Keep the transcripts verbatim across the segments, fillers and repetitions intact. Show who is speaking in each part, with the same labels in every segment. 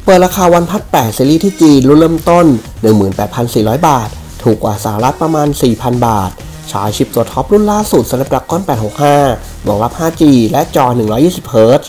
Speaker 1: เปิดราคาวันพัดแปดซีรีส์ที่จีนรุ่นเริ่มต้น หนึ่งหมื่นแปดพันสี่ร้อย บาทถูกกว่าสหรัฐประมาณ สี่พัน บาทใช้ชิปตัวท็อปรุ่นล่าสุด Snapdragon แปดหกห้ารองรับ ห้าจี และจอ หนึ่งร้อยยี่สิบ เฮิร์ตซ์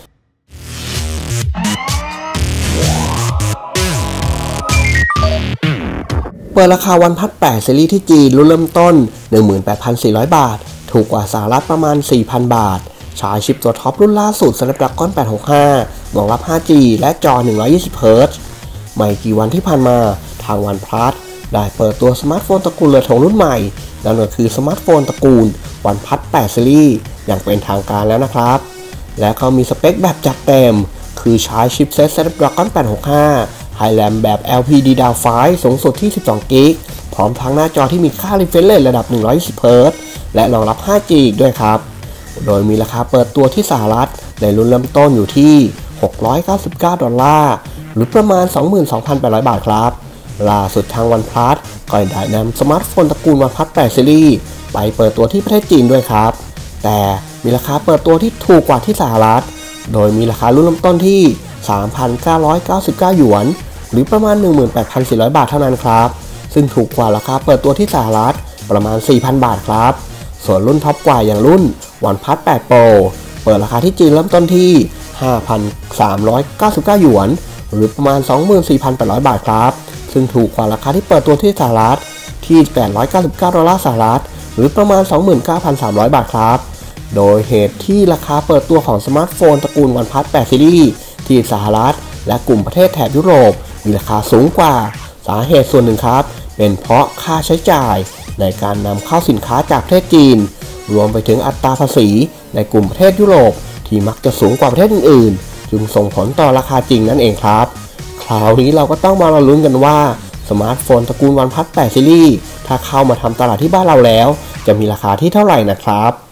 Speaker 1: เปิดราคาวันพัดแปดซีรีส์ที่จีนรุ่นเริ่มต้น หนึ่งหมื่นแปดพันสี่ร้อย บาทถูกกว่าสหรัฐประมาณ สี่พัน บาทใช้ชิปตัวท็อปรุ่นล่าสุด Snapdragon แปดหกห้ารองรับ ห้าจี และจอ หนึ่งร้อยยี่สิบ เฮิร์ตซ์ ไม่กี่วันที่ผ่านมาทางวันพลัสได้เปิดตัวสมาร์ทโฟนตระกูลเรือธงรุ่นใหม่นั่นก็คือสมาร์ทโฟนตระกูลวันพัดแปดซีรีส์อย่างเป็นทางการแล้วนะครับและเขามีสเปคแบบจัดเต็มคือใช้ชิปเซ็ต Snapdragon แปดหกห้าHigh RAM แบบ แอล พี ดี ดาวน์ไฟว์ สูงสุดที่ สิบสองกิกะไบต์ พร้อมทั้งหน้าจอที่มีค่า refresh rate ระดับ หนึ่งร้อยยี่สิบ เฮิร์ตซ์ และรองรับ ห้าจี อีกด้วยครับโดยมีราคาเปิดตัวที่สหรัฐในรุ่นเริ่มต้นอยู่ที่หกร้อยเก้าสิบเก้าดอลลาร์หรือประมาณ สองหมื่นสองพันแปดร้อย บาทครับล่าสุดทางวันพลัสก็ได้นำสมาร์ทโฟนตระกูลวันพัดแปดซีรีส์ไปเปิดตัวที่ประเทศจีนด้วยครับแต่มีราคาเปิดตัวที่ถูกกว่าที่สหรัฐโดยมีราคารุ่นเริ่มต้นที่ สามพันเก้าร้อยเก้าสิบเก้า หยวนหรือประมาณ หนึ่งหมื่นแปดพันสี่ร้อย บาทเท่านั้นครับซึ่งถูกกว่าราคาเปิดตัวที่สหรัฐประมาณ สี่พัน บาทครับส่วนรุ่นท็อปกว่าอย่างรุ่น OnePlus แปด Pro เปิดราคาที่จีนเริ่มต้นที่ ห้าพันสามร้อยเก้าสิบเก้า หยวนหรือประมาณ สองหมื่นสี่พันแปดร้อย บาทครับซึ่งถูกกว่าราคาที่เปิดตัวที่สหรัฐที่ แปดร้อยเก้าสิบเก้า ดอลลาร์สหรัฐหรือประมาณ สองหมื่นเก้าพันสามร้อย บาทครับโดยเหตุที่ราคาเปิดตัวของสมาร์ทโฟนตระกูล OnePlus แปด ซีรีส์ที่สหรัฐและกลุ่มประเทศแถบยุโรปมีราคาสูงกว่าสาเหตุส่วนหนึ่งครับเป็นเพราะค่าใช้จ่ายในการนำเข้าสินค้าจากประเทศจีนรวมไปถึงอัตราภาษีในกลุ่มประเทศยุโรปที่มักจะสูงกว่าประเทศอื่นๆจึงส่งผลต่อราคาจริงนั่นเองครับคราวนี้เราก็ต้องมาลุ้นกันว่าสมาร์ทโฟนตระกูล OnePlus แปด ซีรีส์ถ้าเข้ามาทำตลาดที่บ้านเราแล้วจะมีราคาที่เท่าไหร่นะครับ